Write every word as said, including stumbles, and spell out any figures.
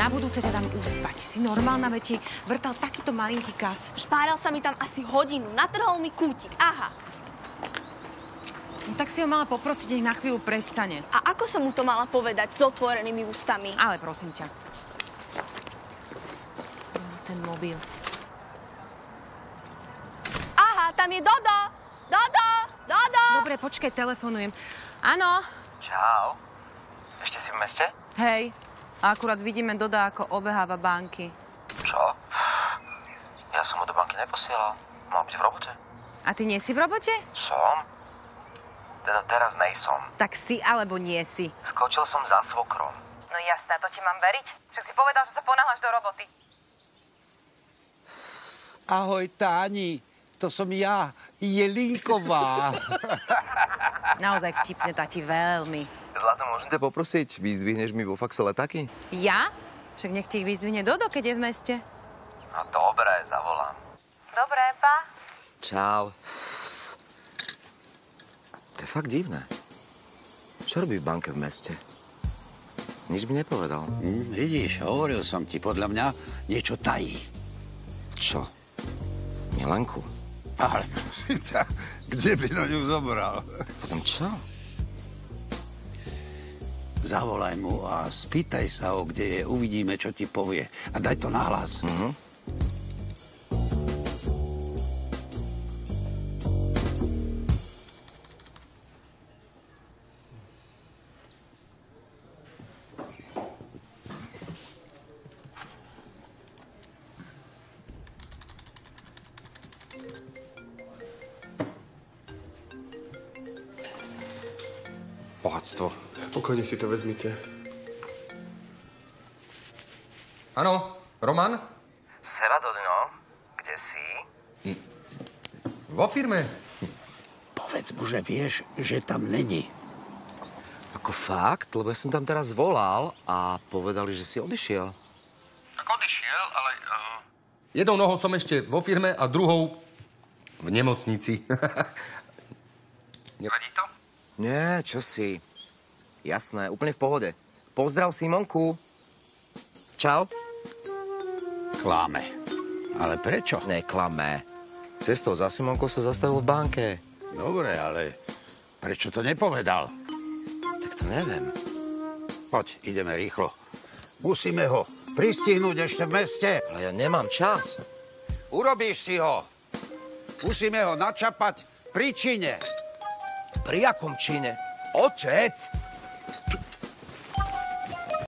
Na budúce ťa dám uspať. Si normálna, veď ti vrtal takýto malinký kas. Špáral sa mi tam asi hodinu. Natrhol mi kútik. Aha. No, tak si ho mala poprosiť, nech na chvíľu prestane. A ako som mu to mala povedať s otvorenými ústami? Ale prosím ťa. Ten mobil. Aha, tam je Dodo! Dodo! Dodo! Dobre, počkaj, telefonujem. Áno? Čau. Ešte si v meste? Hej. A akurát vidíme Doda, ako obeháva banky. Čo? Ja som ho do banky neposielal. Mal byť v robote. A ty nie si v robote? Som? Teda teraz nejsom. Tak si alebo nie si? Skočil som za svokrom. No jasné, to ti mám veriť? Však si povedal, že sa ponáhľaš do roboty. Ahoj, Táni. To som ja, Jelínková. Naozaj vtipne, tati, veľmi. Zlato, môžem ťa poprosiť? Vyzdvihneš mi vo faxe letáky? Ja? Však nech ti ich vyzdvihne Dodo, keď je v meste. No dobre, zavolám. Dobre, pa. Čau. To je fakt divné. Čo robí v banke v meste? Nič mi nepovedal. Hm, vidíš, hovoril som ti, podľa mňa niečo tají. Čo? Milenku? Ale prosím ťa, kde by na ňu zobral? Potom čo? Zavolaj mu a spýtaj sa ho, kde je, uvidíme, čo ti povie. A daj to nahlas. Mhm. Bohatstvo. Pokojne si to vezmite. Áno, Roman? Seba, Dodino, kde si? Vo firme. Povedz mu, že vieš, že tam není. Ako fakt? Lebo ja som tam teraz volal a povedali, že si odišiel. Tak odišiel, ale... Uh... Jednou nohou som ešte vo firme a druhou v nemocnici. Nevadí to? Nie, čo si? Jasné, úplne v pohode. Pozdrav Simonku. Čau. Klame. Ale prečo? Neklame. Cestou za Simonkou sa zastavil v banke. Dobre, ale prečo to nepovedal? Tak to neviem. Poď, ideme rýchlo. Musíme ho pristihnúť ešte v meste. Ale ja nemám čas. Urobíš si ho. Musíme ho načapať pri čine. Pri akom čine? Otec!